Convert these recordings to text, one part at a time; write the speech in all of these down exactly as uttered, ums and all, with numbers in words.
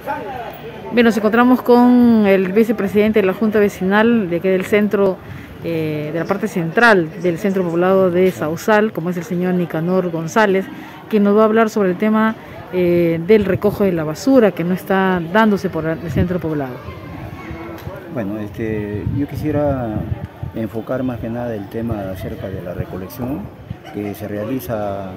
Bien, nos encontramos con el vicepresidente de la Junta Vecinal de aquí del centro, eh, de la parte central del centro poblado de Sauzal, como es el señor Nicanor González, quien nos va a hablar sobre el tema eh, del recojo de la basura que no está dándose por el centro poblado. Bueno, este, yo quisiera enfocar más que nada el tema acerca de la recolección que se realiza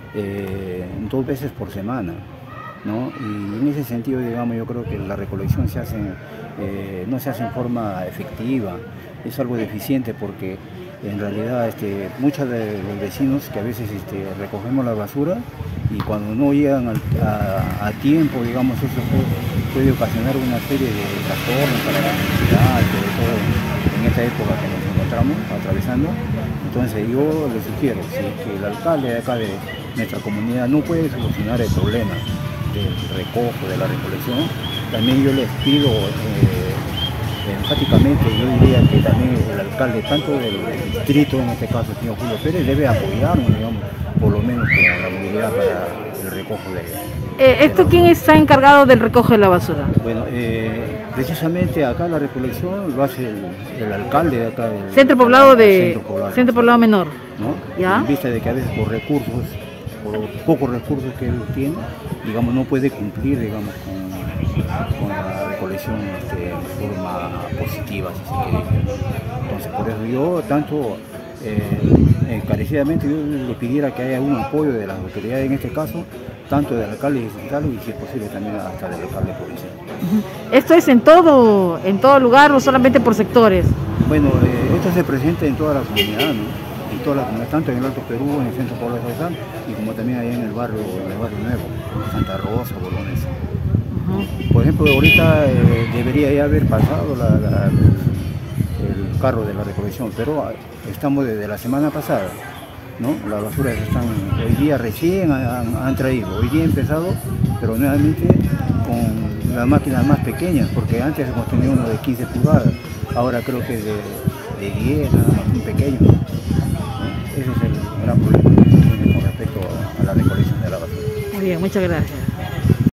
eh, dos veces por semana, ¿no? Y en ese sentido, digamos, yo creo que la recolección se hace, eh, no se hace en forma efectiva, es algo deficiente porque en realidad este, muchos de los vecinos que a veces este, recogemos la basura y cuando no llegan a, a, a tiempo, digamos, eso puede, puede ocasionar una serie de trastornos para la comunidad, sobre todo en esta época que nos encontramos atravesando. Entonces yo les sugiero, si que el alcalde de acá de nuestra comunidad no puede solucionar el problema del recojo, de la recolección, también yo les pido eh, enfáticamente, yo diría que también el alcalde, tanto del distrito, en este caso el señor Julio Pérez, debe apoyarnos, digamos, por lo menos con la movilidad para el recojo de eh, ¿Esto quién está encargado del recojo de la basura? Bueno, eh, precisamente acá la recolección lo hace el, el alcalde de acá del Centro poblado de centro poblado, centro poblado menor, ¿no? ¿Ya? En vista de que a veces por recursos, por pocos recursos que él tiene, digamos, no puede cumplir, digamos, con, con la recolección este, en forma positiva, si se quiere decir. Entonces, por eso yo tanto eh, encarecidamente yo le pidiera que haya un apoyo de las autoridades, en este caso, tanto del alcalde distrital y si es posible también hasta del alcalde provincial. ¿Esto es en todo, en todo lugar o solamente por sectores? Bueno, eh, esto se presenta en toda la comunidad, ¿no? En toda la comunidad, tanto en el Alto Perú, en el centro poblado de Sauzal, y como también allá en el barrio, en el barrio nuevo, Santa Rosa, Bolones. Uh-huh. Por ejemplo, ahorita eh, debería ya haber pasado la, la, el carro de la recolección, pero estamos desde la semana pasada, ¿no? Las basuras están, hoy día recién han, han traído, hoy día ha empezado, pero nuevamente con las máquinas más pequeñas, porque antes hemos tenido uno de quince pulgadas, ahora creo que de, de diez, nada más, muy pequeño. Ese es el gran problema con respecto a la recolección de la basura. Muy bien, muchas gracias.